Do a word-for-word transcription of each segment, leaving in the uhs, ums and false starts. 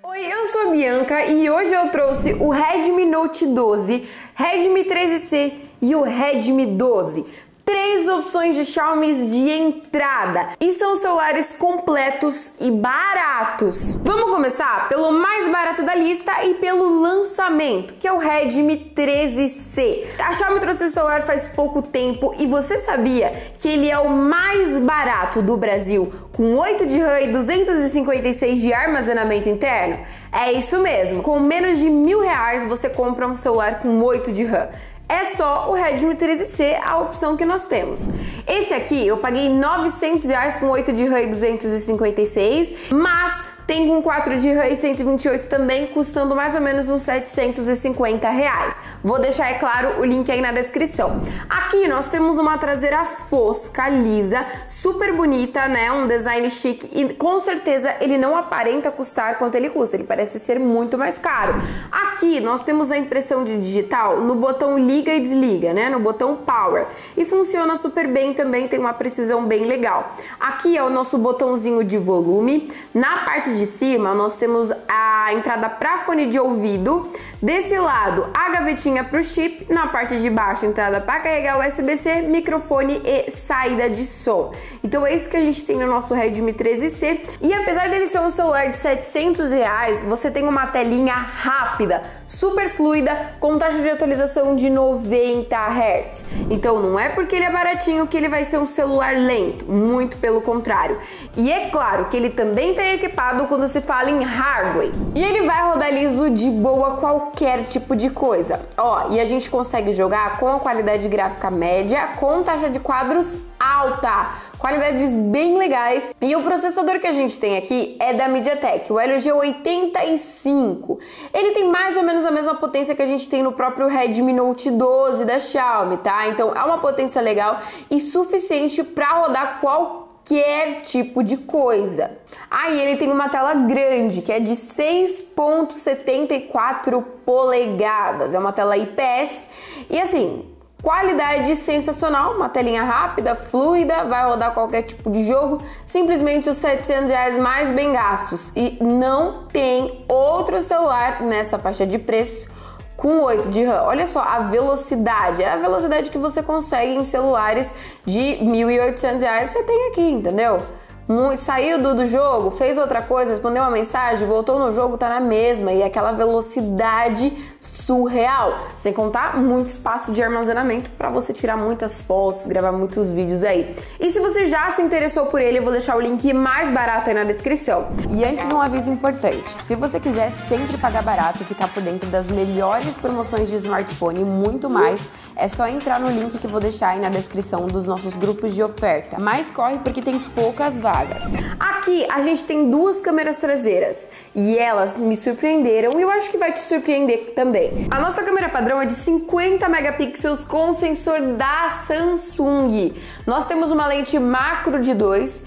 Oi, eu sou a Bianca e hoje eu trouxe o Redmi Note doze, Redmi treze C e o Redmi doze. Três opções de Xiaomi de entrada e são celulares completos e baratos. Vamos começar pelo mais barato da lista e pelo lançamento, que é o Redmi treze C. A Xiaomi trouxe esse celular faz pouco tempo e você sabia que ele é o mais barato do Brasil, com oito de RAM e duzentos e cinquenta e seis de armazenamento interno? É isso mesmo, com menos de mil reais você compra um celular com oito de RAM. É só o Redmi treze C a opção que nós temos. Esse aqui eu paguei novecentos reais com oito de RAM e duzentos e cinquenta e seis, mas tem com quatro de RAM e cento e vinte e oito também, custando mais ou menos uns setecentos e cinquenta reais. Vou deixar, é claro, o link aí na descrição. Aqui nós temos uma traseira fosca, lisa, super bonita, né? Um design chique e com certeza ele não aparenta custar quanto ele custa, ele parece ser muito mais caro. Aqui nós temos a impressão de digital no botão liga e desliga, né? No botão power. E funciona super bem também, tem uma precisão bem legal. Aqui é o nosso botãozinho de volume. Na parte de de cima nós temos a entrada para fone de ouvido, desse lado a gavetinha para o chip, na parte de baixo a entrada para carregar U S B C, microfone e saída de som. Então é isso que a gente tem no nosso Redmi treze C e apesar dele ser um celular de setecentos reais, você tem uma telinha rápida, super fluida, com taxa de atualização de noventa hertz. Então não é porque ele é baratinho que ele vai ser um celular lento, muito pelo contrário. E é claro que ele também tem equipado quando se fala em hardware. E ele vai rodar liso de boa qualquer tipo de coisa. Ó, e a gente consegue jogar com a qualidade gráfica média, com taxa de quadros alta, qualidades bem legais. E o processador que a gente tem aqui é da MediaTek, o Helio G oitenta e cinco. Ele tem mais ou menos a mesma potência que a gente tem no próprio Redmi Note doze da Xiaomi, tá? Então é uma potência legal e suficiente para rodar qualquer qualquer tipo de coisa. Aí ele tem uma tela grande, que é de seis ponto setenta e quatro polegadas, é uma tela I P S e assim, qualidade sensacional, uma telinha rápida, fluida, vai rodar qualquer tipo de jogo, simplesmente os setecentos reais mais bem gastos e não tem outro celular nessa faixa de preço com oito de RAM. Olha só a velocidade, é a velocidade que você consegue em celulares de mil e oitocentos reais, você tem aqui, entendeu? Muito, saiu do, do jogo, fez outra coisa, respondeu uma mensagem, voltou no jogo, tá na mesma, e aquela velocidade surreal, sem contar muito espaço de armazenamento para você tirar muitas fotos, gravar muitos vídeos aí. E se você já se interessou por ele, eu vou deixar o link mais barato aí na descrição. E antes, um aviso importante, se você quiser sempre pagar barato e ficar por dentro das melhores promoções de smartphone e muito mais, é só entrar no link que eu vou deixar aí na descrição dos nossos grupos de oferta. Mas corre porque tem poucas vagas. Aqui a gente tem duas câmeras traseiras e elas me surpreenderam e eu acho que vai te surpreender também. A nossa câmera padrão é de cinquenta megapixels com sensor da Samsung. Nós temos uma lente macro de dois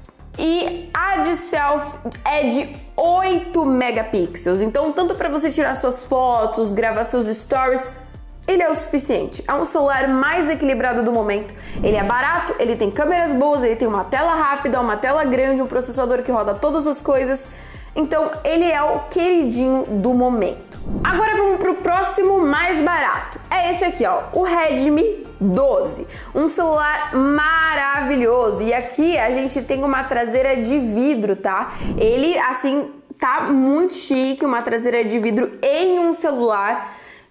e a de selfie é de oito megapixels. Então tanto para você tirar suas fotos, gravar seus stories, ele é o suficiente. É um celular mais equilibrado do momento. Ele é barato, ele tem câmeras boas, ele tem uma tela rápida, uma tela grande, um processador que roda todas as coisas. Então ele é o queridinho do momento. Agora vamos pro próximo mais barato. É esse aqui, ó, o Redmi doze. Um celular maravilhoso. E aqui a gente tem uma traseira de vidro, tá? Ele, assim, tá muito chique, uma traseira de vidro em um celular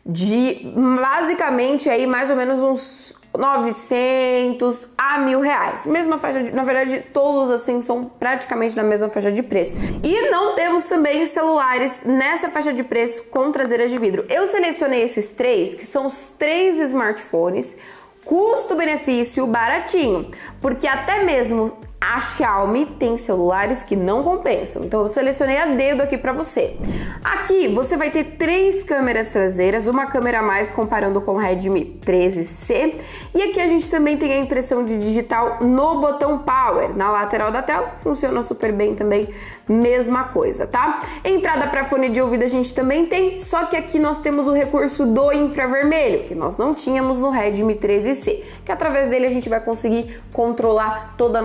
de basicamente aí mais ou menos uns novecentos a mil reais. Mesma faixa de, na verdade, todos assim são praticamente na mesma faixa de preço. E não temos também celulares nessa faixa de preço com traseira de vidro. Eu selecionei esses três, que são os três smartphones custo-benefício baratinho, porque até mesmo a Xiaomi tem celulares que não compensam, então eu selecionei a dedo aqui para você. Aqui você vai ter três câmeras traseiras, uma câmera a mais comparando com o Redmi treze C, e aqui a gente também tem a impressão de digital no botão Power, na lateral da tela, funciona super bem também, mesma coisa, tá? Entrada para fone de ouvido a gente também tem, só que aqui nós temos o recurso do infravermelho, que nós não tínhamos no Redmi treze C, que através dele a gente vai conseguir controlar toda a nossa casa,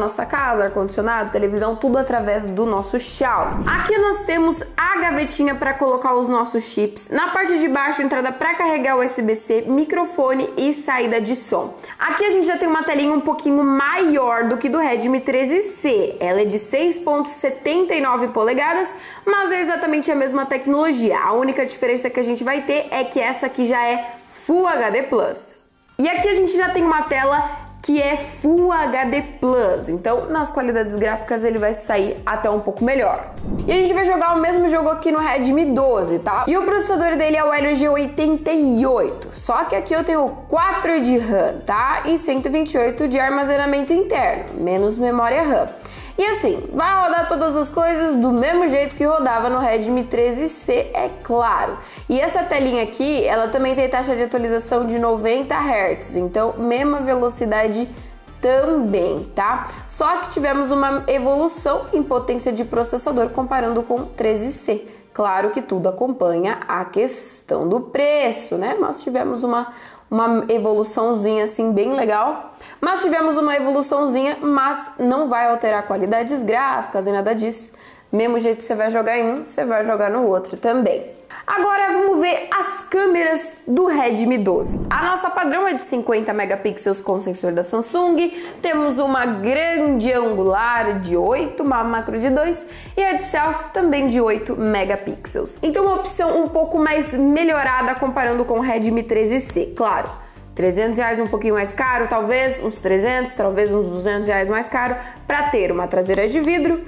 casa, ar-condicionado, televisão, tudo através do nosso Xiaomi. Aqui nós temos a gavetinha para colocar os nossos chips. Na parte de baixo, entrada para carregar U S B C, microfone e saída de som. Aqui a gente já tem uma telinha um pouquinho maior do que do Redmi treze C. Ela é de seis vírgula setenta e nove polegadas, mas é exatamente a mesma tecnologia. A única diferença que a gente vai ter é que essa aqui já é Full H D plus. E aqui a gente já tem uma tela que é Full H D plus, então nas qualidades gráficas ele vai sair até um pouco melhor. E a gente vai jogar o mesmo jogo aqui no Redmi doze, tá? E o processador dele é o Helio G oitenta e oito, só que aqui eu tenho quatro de RAM, tá? E cento e vinte e oito de armazenamento interno, menos memória RAM. E assim, vai rodar todas as coisas do mesmo jeito que rodava no Redmi treze C, é claro. E essa telinha aqui, ela também tem taxa de atualização de noventa hertz, então mesma velocidade também, tá? Só que tivemos uma evolução em potência de processador comparando com o treze C. Claro que tudo acompanha a questão do preço, né? Mas tivemos uma, uma evoluçãozinha assim bem legal. Mas tivemos uma evoluçãozinha, mas não vai alterar qualidades gráficas e nada disso. Mesmo jeito que você vai jogar em um, você vai jogar no outro também. Agora vamos ver as câmeras do Redmi doze. A nossa padrão é de cinquenta megapixels com sensor da Samsung. Temos uma grande angular de oito, uma macro de dois e a de selfie também de oito megapixels. Então uma opção um pouco mais melhorada comparando com o Redmi treze C, claro. trezentos reais um pouquinho mais caro, talvez uns trezentos, talvez uns duzentos reais mais caro, para ter uma traseira de vidro,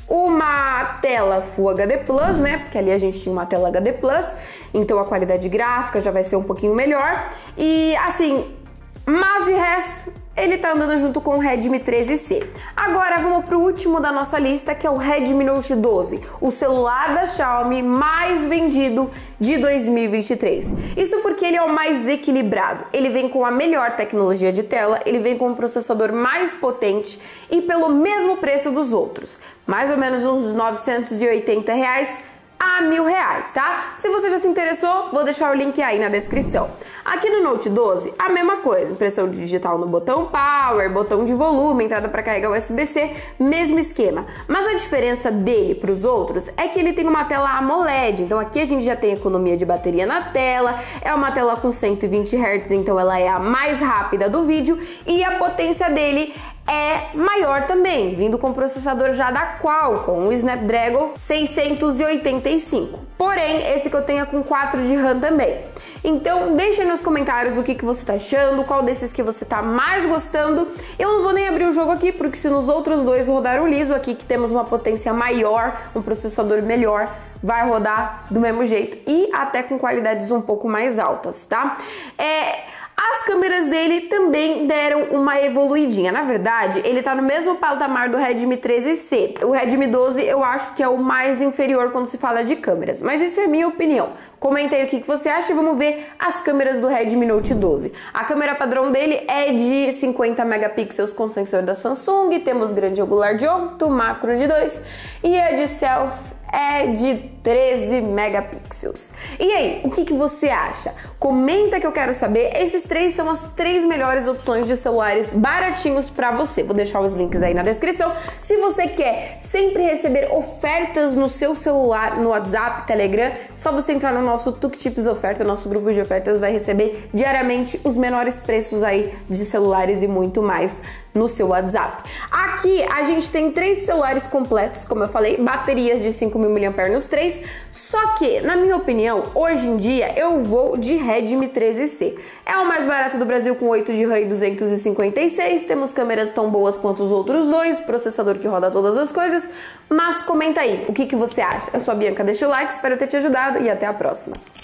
uma tela Full H D plus, né? Porque ali a gente tinha uma tela H D plus, então a qualidade gráfica já vai ser um pouquinho melhor. E assim, mas de resto, ele tá andando junto com o Redmi treze C. Agora vamos pro último da nossa lista, que é o Redmi Note doze, o celular da Xiaomi mais vendido de dois mil e vinte e três. Isso porque ele é o mais equilibrado. Ele vem com a melhor tecnologia de tela, ele vem com um processador mais potente e pelo mesmo preço dos outros, mais ou menos uns novecentos e oitenta reais a mil reais, tá? Se você já se interessou, vou deixar o link aí na descrição. Aqui no Note doze, a mesma coisa, impressão digital no botão Power, botão de volume, entrada para carregar U S B C, mesmo esquema. Mas a diferença dele para os outros é que ele tem uma tela AMOLED, então aqui a gente já tem economia de bateria na tela, é uma tela com cento e vinte hertz, então ela é a mais rápida do vídeo e a potência dele é maior também, vindo com o processador já da Qualcomm, o Snapdragon seiscentos e oitenta e cinco. Porém, esse que eu tenho é com quatro de RAM também. Então, deixa aí nos comentários o que, que você tá achando, qual desses que você tá mais gostando. Eu não vou nem abrir o jogo aqui, porque se nos outros dois rodaram liso, aqui que temos uma potência maior, um processador melhor, vai rodar do mesmo jeito e até com qualidades um pouco mais altas, tá? É... As câmeras dele também deram uma evoluidinha. Na verdade, ele tá no mesmo patamar do Redmi treze C. O Redmi doze eu acho que é o mais inferior quando se fala de câmeras, mas isso é minha opinião. Comenta aí o que você acha e vamos ver as câmeras do Redmi Note doze. A câmera padrão dele é de cinquenta megapixels com sensor da Samsung, temos grande angular de oito, macro de dois e a de selfie é de treze megapixels. E aí, o que, que você acha? Comenta que eu quero saber. Esses três são as três melhores opções de celulares baratinhos para você. Vou deixar os links aí na descrição. Se você quer sempre receber ofertas no seu celular, no WhatsApp, Telegram, só você entrar no nosso TucTips Oferta, nosso grupo de ofertas, vai receber diariamente os menores preços aí de celulares e muito mais no seu WhatsApp. Aqui a gente tem três celulares completos, como eu falei, baterias de cinco mil miliampères nos três, só que, na minha opinião, hoje em dia eu vou de Redmi treze C. É o mais barato do Brasil com oito de RAM e duzentos e cinquenta e seis, temos câmeras tão boas quanto os outros dois, processador que roda todas as coisas, mas comenta aí, o que, que você acha? Eu sou a Bianca, deixa o like, espero ter te ajudado e até a próxima.